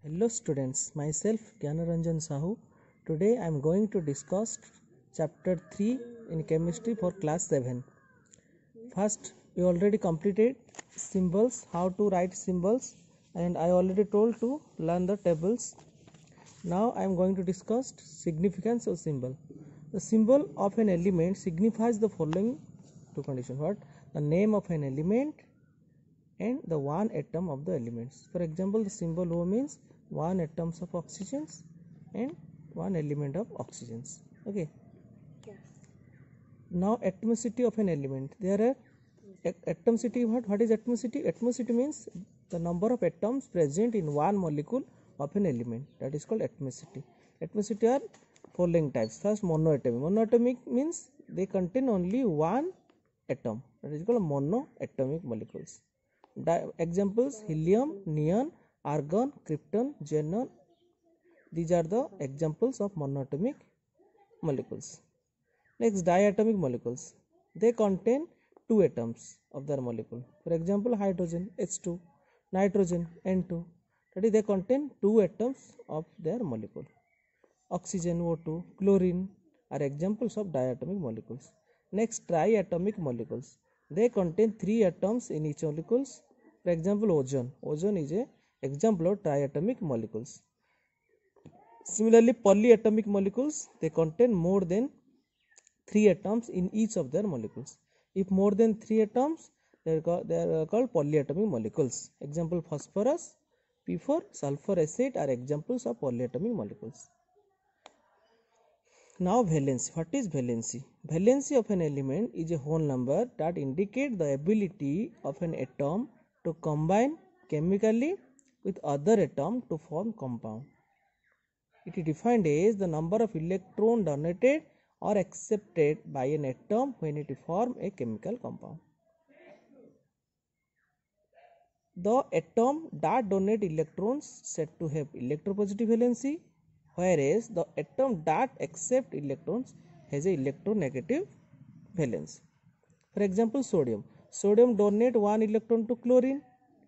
Hello students, myself Gyanaranjan Sahu. Today I am going to discuss chapter 3 in chemistry for class 7. First, we already completed symbols, how to write symbols, and I already told to learn the tables. Now I am going to discuss significance of symbol. The symbol of an element signifies the following two conditions. What? The name of an element and the one atom of the elements. For example, the symbol O means one atoms of oxygens and one element of oxygens. Okay. Yes. Now atomicity of an element. There are atomicity. What is atomicity? Atomicity means the number of atoms present in one molecule of an element. That is called atomicity. Atomicity are following types. First, monoatomic. Monoatomic means they contain only one atom. That is called monoatomic molecules. Examples: helium, neon, argon, krypton, xenon. These are the examples of monoatomic molecules. Next, diatomic molecules. They contain two atoms of their molecule. For example, hydrogen H2, nitrogen N2. That is, they contain two atoms of their molecule. Oxygen O2, chlorine are examples of diatomic molecules. Next, triatomic molecules. They contain three atoms in each molecules. For example, ozone. Ozone is a example of triatomic molecules. Similarly, polyatomic molecules, they contain more than three atoms in each of their molecules. If more than three atoms, they are called polyatomic molecules. Example: phosphorus, P4, sulfur acid are examples of polyatomic molecules. Now valency. What is valency? Valency of an element is a whole number that indicates the ability of an atom to combine chemically with other atom to form compound. It is defined as the number of electrons donated or accepted by an atom when it forms a chemical compound. The atom that donates electrons said to have electropositive valency, whereas the atom that accepts electrons has a electronegative valence. For example, sodium. Sodium donates one electron to chlorine,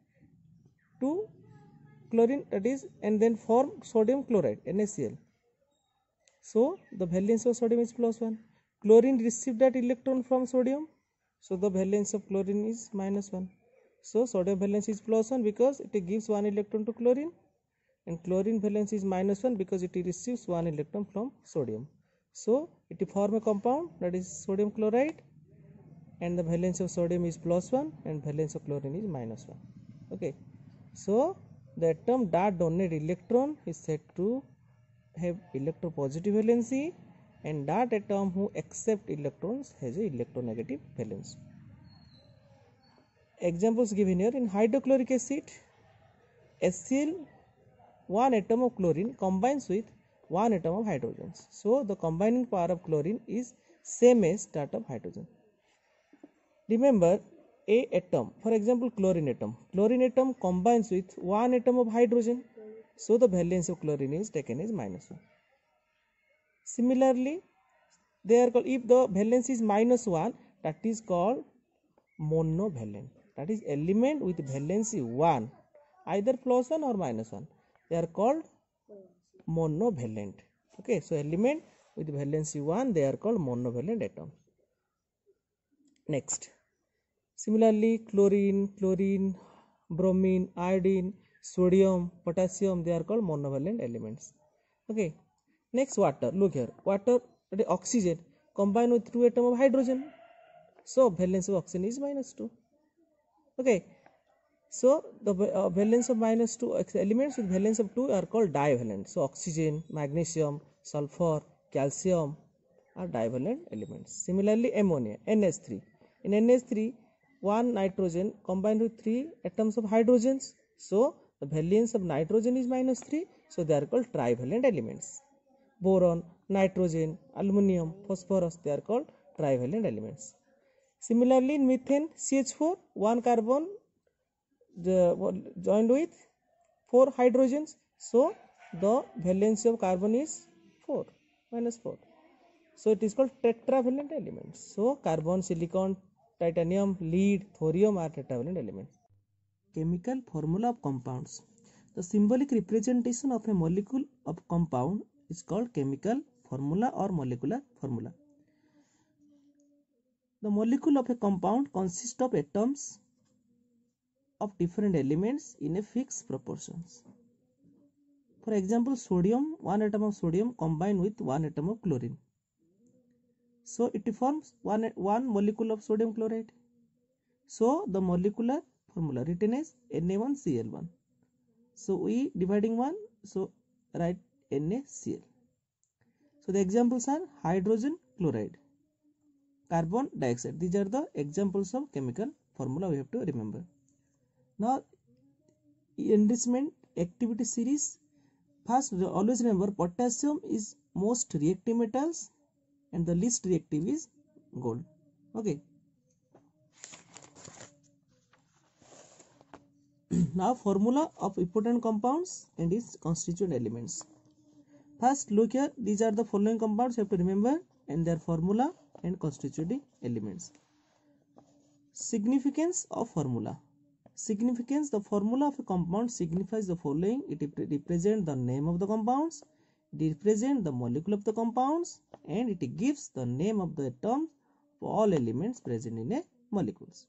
that is, and then form sodium chloride NaCl. So the valence of sodium is +1. Chlorine received that electron from sodium, so the valence of chlorine is -1. So sodium valence is +1 because it gives one electron to chlorine, and chlorine valence is -1 because it receives one electron from sodium. So it forms a compound, that is sodium chloride, and the valence of sodium is +1 and valence of chlorine is -1. Okay, so the atom that donates electron is said to have electropositive valency, and that atom who accepts electrons has a electronegative valence. Examples given here: in hydrochloric acid, HCl, one atom of chlorine combines with one atom of hydrogen. So the combining power of chlorine is same as that of hydrogen. Remember, a atom, for example chlorine atom combines with one atom of hydrogen, so the valence of chlorine is taken as -1. Similarly, they are called, if the valence is -1, that is called monovalent. That is, element with valency 1, either +1 or -1, they are called monovalent. Okay, so element with valency 1, they are called monovalent atoms. Next, similarly, chlorine, bromine, iodine, sodium, potassium, they are called monovalent elements. Okay, next, water. Look here, water, that is oxygen, combine with two atoms of hydrogen, so valence of oxygen is -2. Okay, so the valence of -2 elements with valence of 2 are called divalent. So oxygen, magnesium, sulfur, calcium are divalent elements. Similarly, ammonia, NH3. In NH3, one nitrogen combined with 3 atoms of hydrogens, so the valence of nitrogen is -3, so they are called trivalent elements. Boron, nitrogen, aluminum, phosphorus, they are called trivalent elements. Similarly, in methane, CH4, one carbon joined with 4 hydrogens, so the valence of carbon is 4, -4. So it is called tetravalent elements. So carbon, silicon, titanium, lead, thorium are tetravalent elements. Chemical formula of compounds. The symbolic representation of a molecule of compound is called chemical formula or molecular formula. The molecule of a compound consists of atoms of different elements in a fixed proportions. For example, sodium, one atom of sodium combined with one atom of chlorine. So it forms one molecule of sodium chloride. So the molecular formula written as Na1Cl1. So we dividing 1, so write NaCl. So the examples are hydrogen chloride, carbon dioxide. These are the examples of chemical formula we have to remember. Now enrichment activity series. First, always remember potassium is most reactive metals and the least reactive is gold. Okay. Now formula of important compounds and its constituent elements. First, look here, these are the following compounds you have to remember and their formula and constituting elements. Significance of formula. Significance, the formula of a compound signifies the following. It represents the name of the compounds, it represents the molecule of the compounds, and it gives the name of the atoms for all elements present in a molecules.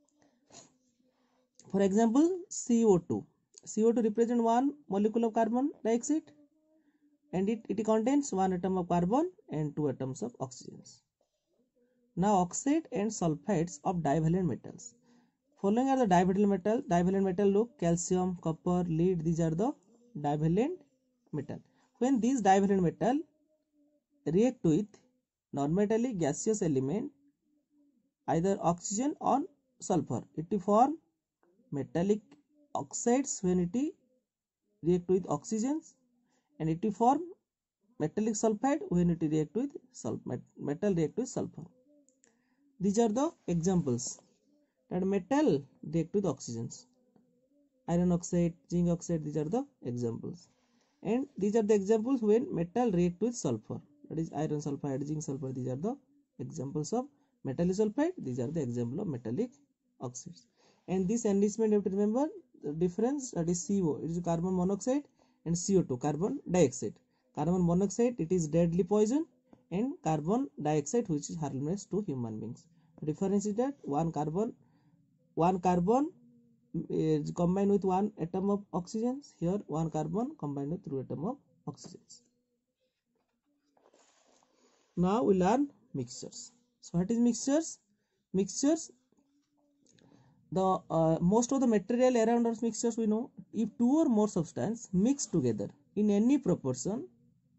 For example, CO2. CO2 represents one molecule of carbon dioxide and it contains one atom of carbon and two atoms of oxygen. Now oxide and sulfides of divalent metals. Following are the divalent metal. Divalent metal, look, calcium, copper, lead, these are the divalent metal. When these divalent metal react with non-metallic gaseous element, either oxygen or sulfur, it will form metallic oxides when it react with oxygens, and it will form metallic sulfide when it react with metal react with sulfur. These are the examples that metal react with oxygens. Iron oxide, zinc oxide, these are the examples. And these are the examples when metal react with sulfur. That is iron sulfide, zinc sulfur. These are the examples of metallic sulfide. These are the example of metallic oxides. And this enrichment you have to remember the difference, that is CO, it is carbon monoxide, and CO2, carbon dioxide. Carbon monoxide, it is deadly poison, and carbon dioxide, which is harmless to human beings. The difference is that one carbon is combined with one atom of oxygen. Here one carbon combined with two atom of oxygen. Now we learn mixtures. So what is mixtures? Mixtures, the most of the material around us mixtures we know. If two or more substances mix together in any proportion,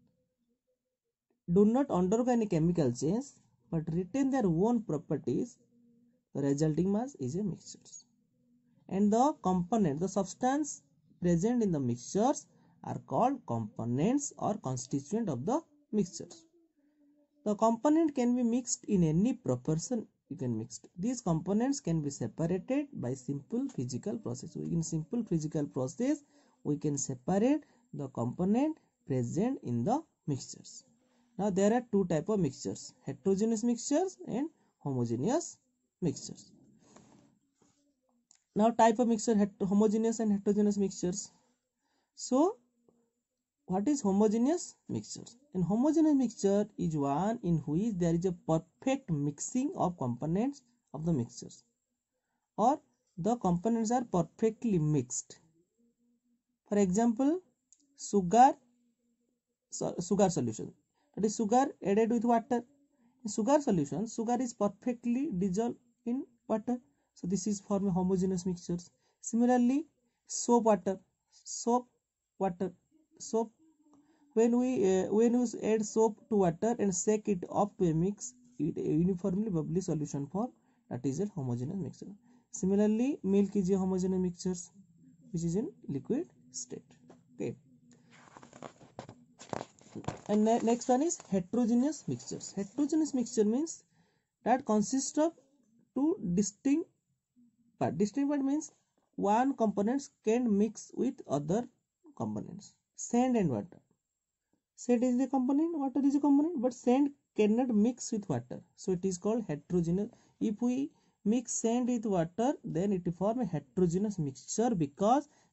do not undergo any chemical change but retain their own properties, the resulting mass is a mixture. And the component, the substance present in the mixtures are called components or constituent of the mixtures. The component can be mixed in any proportion you can mix. These components can be separated by simple physical process. In simple physical process, we can separate the component present in the mixtures. Now there are two types of mixtures, heterogeneous mixtures and homogeneous mixtures. Now type of mixture, homogeneous and heterogeneous mixtures. So what is homogeneous mixtures? An homogeneous mixture is one in which there is a perfect mixing of components of the mixtures, or the components are perfectly mixed. For example, sugar solution, that is sugar added with water. In sugar solution, sugar is perfectly dissolved in water. So this is form a homogeneous mixtures. Similarly, soap water. When we add soap to water and shake it up to a mix, it uniformly bubbly solution form, that is a homogeneous mixture. Similarly, milk is a homogeneous mixture which is in liquid state. Okay. And next one is heterogeneous mixtures. Heterogeneous mixture means that consists of two distinct parts. Distinct part means one components can mix with other components. Sand and water. Sand is the component, water is a component, but sand cannot mix with water. So it is called heterogeneous. If we mix sand with water, then it form a heterogeneous mixture because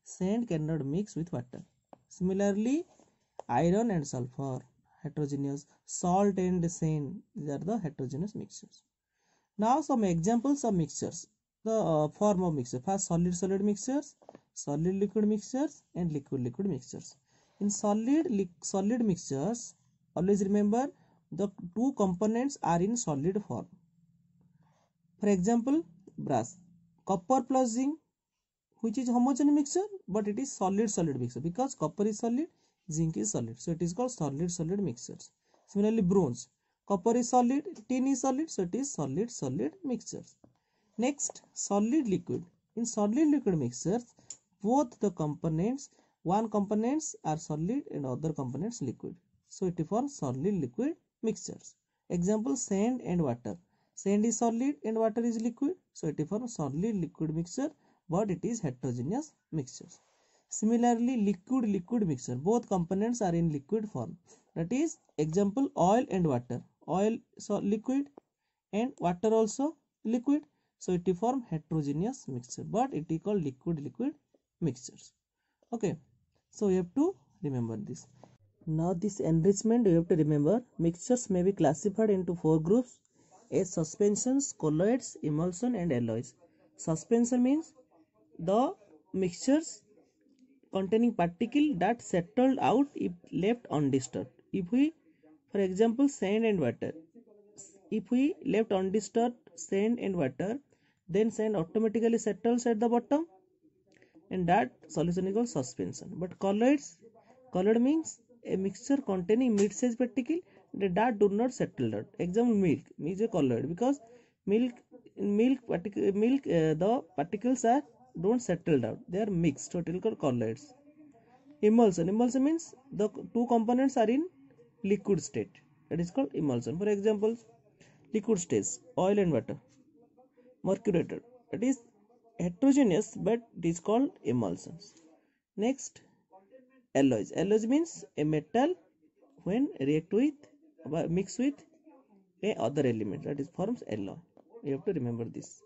Sand cannot mix with water. Similarly, iron and sulfur, heterogeneous. Salt and sand, these are the heterogeneous mixtures. Now some examples of mixtures. The form of mixture. First, solid-solid mixtures, solid-liquid mixtures, and liquid-liquid mixtures. In solid mixtures, always remember the two components are in solid form. For example, brass, copper plus zinc, which is homogeneous mixture, but it is solid mixture because copper is solid, zinc is solid, so it is called solid mixtures. Similarly, bronze, copper is solid, tin is solid, so it is solid mixtures. Next, solid liquid. In solid liquid mixtures, both the components, one components are solid and other components liquid, so it forms solid liquid mixtures. Example, sand and water. Sand is solid and water is liquid, so it forms solid liquid mixture, but it is heterogeneous mixtures. Similarly, liquid mixture, both components are in liquid form. That is, example, oil and water. Oil so liquid and water also liquid, so it form heterogeneous mixture, but it is called liquid mixtures. Okay, so you have to remember this. Now this enrichment you have to remember. Mixtures may be classified into four groups: as suspensions, colloids, emulsion, and alloys. Suspension means the mixtures containing particle that settled out if left undisturbed. If we, for example, sand and water, if we left undisturbed sand and water, then sand automatically settles at the bottom, and that solution is called suspension. But colloids, colloid means a mixture containing mid-size particle that do not settle out. Example, milk is a colloid because milk the particles are don't settle out, they are mixed, so it is called colloids. Emulsion means the two components are in liquid state, that is called emulsion. For example, liquid stage, oil and water. Mercurator, that is heterogeneous but it is called emulsions. Next, alloys. Alloys means a metal when react with mix with a other element, that is forms alloy. You have to remember this.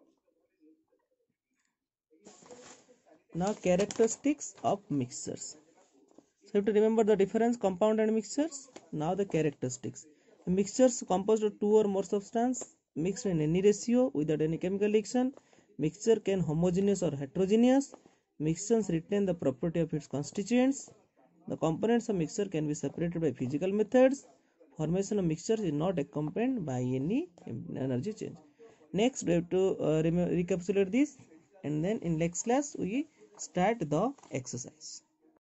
Now characteristics of mixtures. So you have to remember the difference compound and mixtures. Now the characteristics. Mixtures composed of two or more substances mixed in any ratio without any chemical reaction. Mixture can homogeneous or heterogeneous. Mixtures retain the property of its constituents. The components of mixture can be separated by physical methods. Formation of mixture is not accompanied by any energy change. Next, we have to recapitulate this, and then in next class we start the exercise.